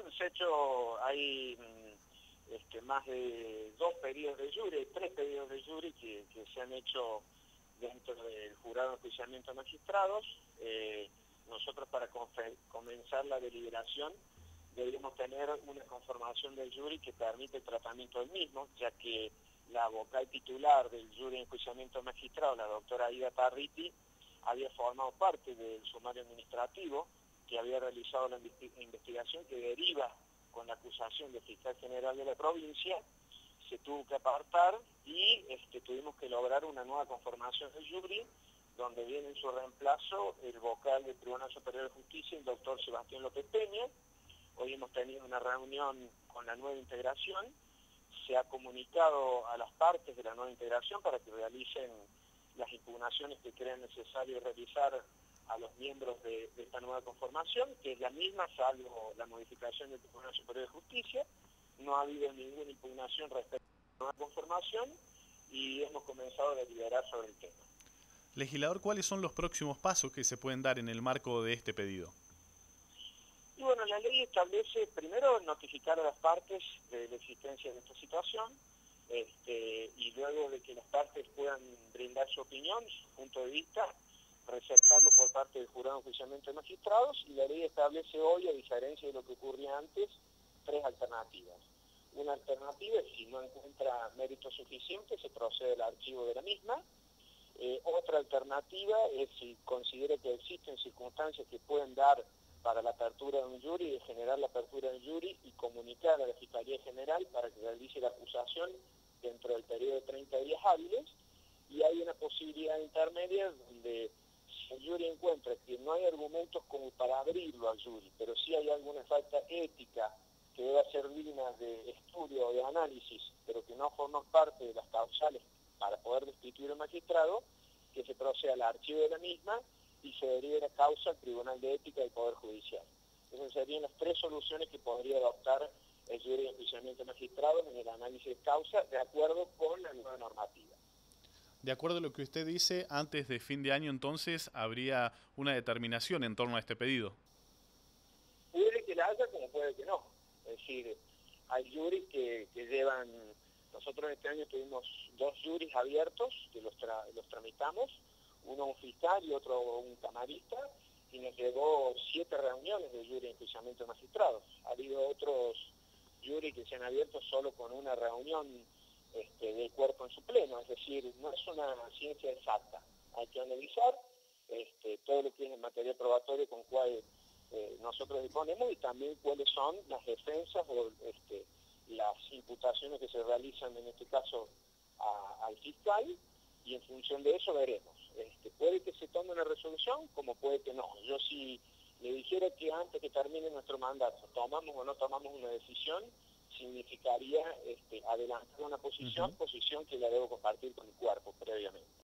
se ha hecho, hay más de 2 pedidos de jury, 3 pedidos de jury que se han hecho dentro del jurado de enjuiciamiento de magistrados. Nosotros para comenzar la deliberación deberíamos tener una conformación del jury que permite el tratamiento del mismo, ya que la vocal titular del jury de enjuiciamiento de magistrados, la doctora Aida Parriti, había formado parte del sumario administrativo que había realizado la investigación que deriva con la acusación del fiscal general de la provincia. Se tuvo que apartar y tuvimos que lograr una nueva conformación del jury, donde viene en su reemplazo el vocal del Tribunal Superior de Justicia, el doctor Sebastián López Peña. Hoy hemos tenido una reunión con la nueva integración, se ha comunicado a las partes de la nueva integración para que realicen las impugnaciones que crean necesario realizar a los miembros de esta nueva conformación, que es la misma salvo la modificación del Tribunal Superior de Justicia. No ha habido ninguna impugnación respecto a la nueva conformación y hemos comenzado a deliberar sobre el tema. Legislador, ¿cuáles son los próximos pasos que se pueden dar en el marco de este pedido? Y bueno, la ley establece primero notificar a las partes de la existencia de esta situación, y luego de que las partes puedan brindar su opinión, su punto de vista, receptarlo por parte del jurado de enjuiciamiento de magistrados, y la ley establece hoy, a diferencia de lo que ocurría antes, 3 alternativas. Una alternativa es si no encuentra méritos suficientes, se procede al archivo de la misma. Otra alternativa es si considera que existen circunstancias que pueden dar para la apertura de un jury, de generar la apertura de un jury y comunicar a la Fiscalía General para que realice la acusación dentro del periodo de 30 días hábiles. Y hay una posibilidad intermedia donde si el jury encuentra que no hay argumentos como para abrirlo al jury, pero sí hay alguna falta ética que deba ser digna de estudio o de análisis, pero que no forman parte de las causales para poder destituir al magistrado, que se proceda al archivo de la misma y se derive la causa al Tribunal de Ética del Poder Judicial. Esas serían las 3 soluciones que podría adoptar el jury de enjuiciamiento de magistrados en el análisis de causa, de acuerdo con la nueva normativa. De acuerdo a lo que usted dice, antes de fin de año entonces habría una determinación en torno a este pedido. Puede que la haya como puede que no. Es decir, hay juris que llevan... Nosotros este año tuvimos 2 juris abiertos que los tramitamos, uno un fiscal y otro un camarista, y nos llevó 7 reuniones de jury de enjuiciamiento de magistrados. Ha habido otros juris que se han abierto solo con una reunión del cuerpo en su pleno, es decir, no es una ciencia exacta. Hay que analizar todo lo que es en materia probatoria con cual nosotros disponemos y también cuáles son las defensas o las imputaciones que se realizan en este caso al fiscal, y en función de eso veremos. Puede que se tome una resolución como puede que no. Yo si le dijera que antes que termine nuestro mandato tomamos o no tomamos una decisión, significaría adelantar una posición que la debo compartir con el cuerpo previamente.